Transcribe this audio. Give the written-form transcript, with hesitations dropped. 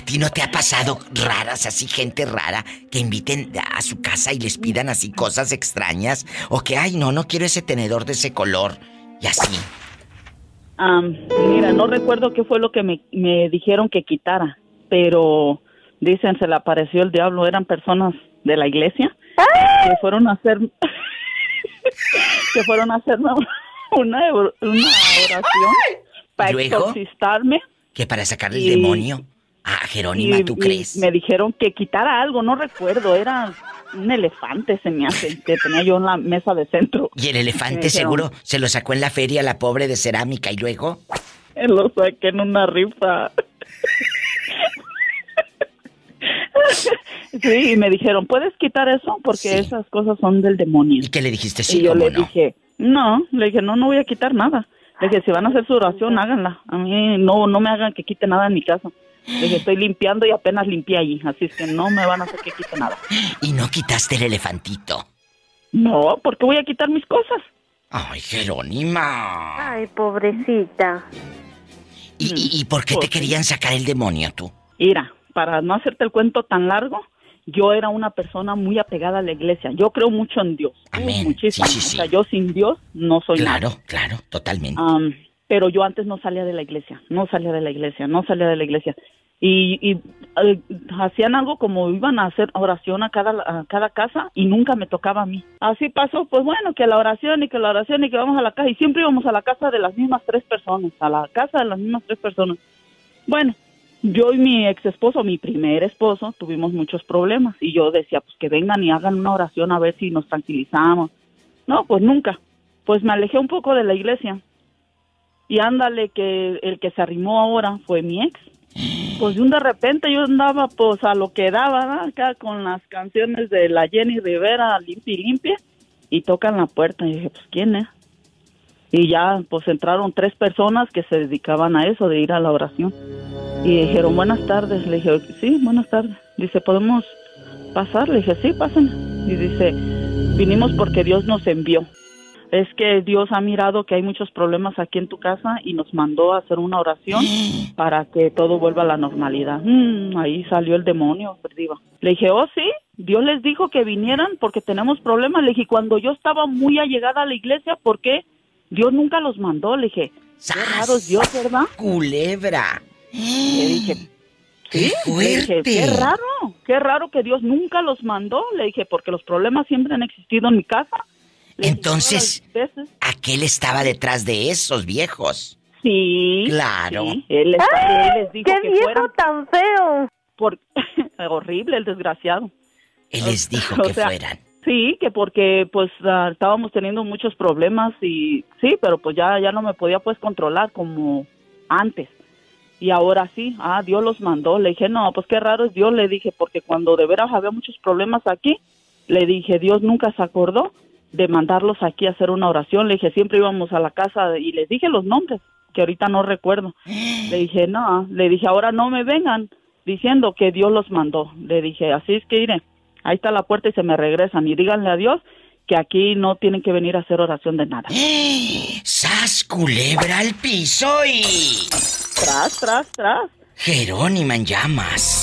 ti no te ha pasado raras, así gente rara, que inviten a su casa y les pidan así cosas extrañas? O que, ay, no quiero ese tenedor de ese color. Y así. Mira, no recuerdo qué fue lo que me dijeron que quitara, pero dicen se le apareció el diablo. Eran personas de la iglesia que fueron a hacer una oración para exorcistarme. ¿Que para sacarle el demonio? Ah, Jerónima, ¿tú crees? Me dijeron que quitara algo, no recuerdo, era un elefante, se me hace, que tenía yo en la mesa de centro. ¿Y el elefante seguro se lo sacó en la feria la pobre de cerámica y luego? Lo saqué en una rifa. Sí, y me dijeron, ¿puedes quitar eso? Porque esas cosas son del demonio. ¿Y qué le dijiste? Sí, y yo le no. dije, no voy a quitar nada. Le dije, si van a hacer su oración, háganla. A mí no me hagan que quite nada en mi casa. Le dije, estoy limpiando y apenas limpié allí, así es que no me van a hacer que quite nada. ¿Y no quitaste el elefantito? No, porque voy a quitar mis cosas. Ay, Jerónima. Ay, pobrecita. ¿Y por qué te querían sacar el demonio tú? Mira, para no hacerte el cuento tan largo, yo era una persona muy apegada a la iglesia. Yo creo mucho en Dios. Amén. Muchísimo. Sí. O sea, yo sin Dios no soy nada. Claro, totalmente. Pero yo antes no salía de la iglesia. Y hacían algo como iban a hacer oración a cada casa y nunca me tocaba a mí. Así pasó, pues bueno, que la oración y que vamos a la casa. Y siempre íbamos a la casa de las mismas 3 personas. Bueno, yo y mi ex esposo, mi primer esposo, tuvimos muchos problemas. Y yo decía, pues que vengan y hagan una oración a ver si nos tranquilizamos. No, pues nunca. Pues me alejé un poco de la iglesia. Y ándale que el que se arrimó ahora fue mi ex. Pues de repente yo andaba pues a lo que daba, ¿no? Acá con las canciones de la Jenny Rivera, limpia y limpia, y tocan la puerta. Y dije, pues ¿quién es? Y ya pues entraron 3 personas que se dedicaban a eso, de ir a la oración. Y dijeron, buenas tardes. Le dije, sí, buenas tardes. Dice, ¿podemos pasar? Le dije, sí, pasen. Y dice, vinimos porque Dios nos envió. Es que Dios ha mirado que hay muchos problemas aquí en tu casa y nos mandó a hacer una oración para que todo vuelva a la normalidad. Ahí salió el demonio, perdido. Le dije, oh, sí, Dios les dijo que vinieran porque tenemos problemas. Le dije, cuando yo estaba muy allegada a la iglesia, ¿por qué? Dios nunca los mandó. Le dije, qué raro es Dios, ¿verdad? ¡Culebra! Le dije, ¡qué fuerte! Le dije, qué raro que Dios nunca los mandó. Le dije, porque los problemas siempre han existido en mi casa. Entonces, aquel estaba detrás de esos viejos. Sí. Claro. Sí. Él les dijo ¡qué que viejo fueran. tan feo! Horrible, el desgraciado. Él les dijo que fueran. Sí, que porque pues estábamos teniendo muchos problemas y sí, pero pues ya no me podía pues controlar como antes. Y ahora sí, Dios los mandó. Le dije, no, pues qué raro es Dios, le dije, porque cuando de veras había muchos problemas aquí, le dije, Dios nunca se acordó de mandarlos aquí a hacer una oración. Le dije, siempre íbamos a la casa y les dije los nombres, que ahorita no recuerdo. Le dije, no, le dije, ahora no me vengan diciendo que Dios los mandó. Le dije, así es que iré, ahí está la puerta y se me regresan y díganle a Dios que aquí no tienen que venir a hacer oración de nada. ¡Sas, culebra al piso y... Tras. Jerónima en llamas.